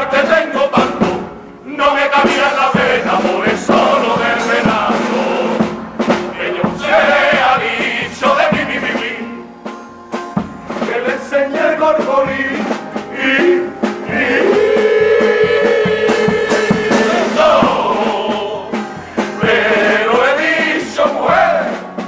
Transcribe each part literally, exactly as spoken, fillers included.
amarte tengo tanto, no me cabía en la pena, por eso lo del relato, que yo se ha dicho de mí, mi, mi, mi, que le enseñé el gorgorí, y, y, no, pero he dicho, mujer,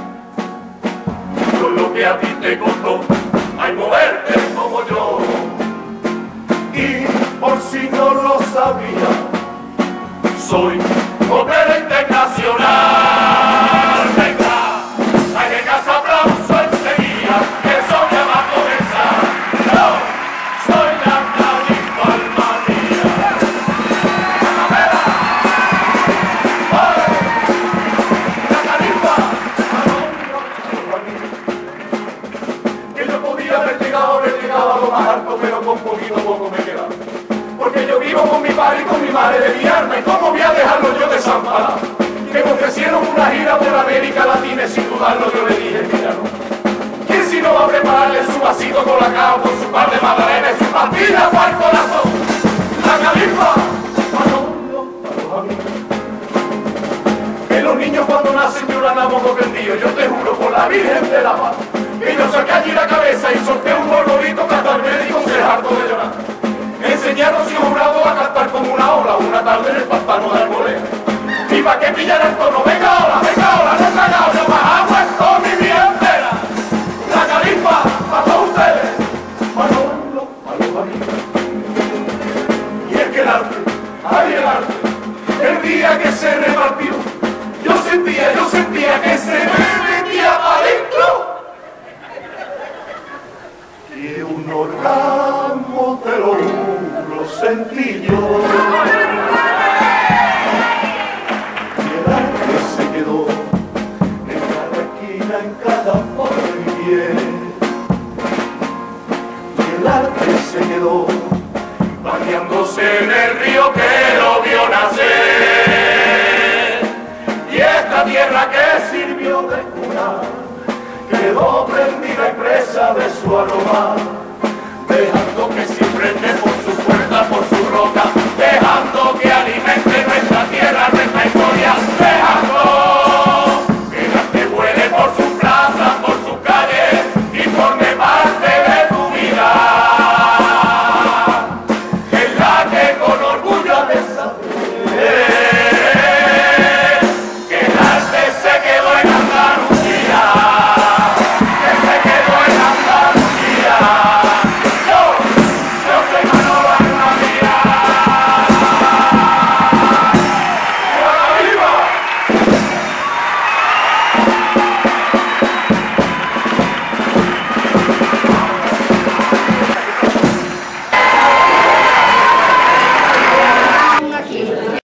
con lo que a ti te costó, hay moverte como yo. Y por si no lo sabía, soy obrero internacional. Venga, hay de casa aplauso enseguida, que eso ya va a comenzar. Yo soy la Califa alma mía. ¡La Califa! ¡Oye! ¡La Califa! Que yo podía haber llegado, haber llegado a lo más alto, pero con poquito poco me quedaba. Porque yo vivo con mi padre y con mi madre de mi alma, y cómo voy a dejarlo yo desamparado. Que me ofrecieron una gira por América Latina y sin dudarlo yo le dije, mira, no. ¿Quién si no va a prepararle su vasito con la cao, con su par de magdalenas y su pastilla para el corazón? La Califa, Manolo, para los amigos. Que los niños cuando nacen lloran a moco prendido, yo te juro por la Virgen de la Paz, que yo saqué allí la cabeza y solté un bolorito que hasta el médico se hartó de llorar. Enseñaron sin jurado a cantar como una ola, una tarde en el pantano de Albolea. Y pa' que pillara el tono, venga ahora, venga ahora, no se haga ahora, más agua en toda mi vida entera. La Califa, para todos ustedes, Manolo, para los amigos. Y es que el arte, ay el arte, el día que se repartió, yo sentía, yo sentía que se me metía adentro. Y un orgasmo te lo juro sentí yo. Y el arte se quedó en cada esquina, en cada foto y pie. Y el arte se quedó bañándose en el río que lo vio nacer. Y esta tierra que sirvió de cuna quedó prendida y presa de su aroma.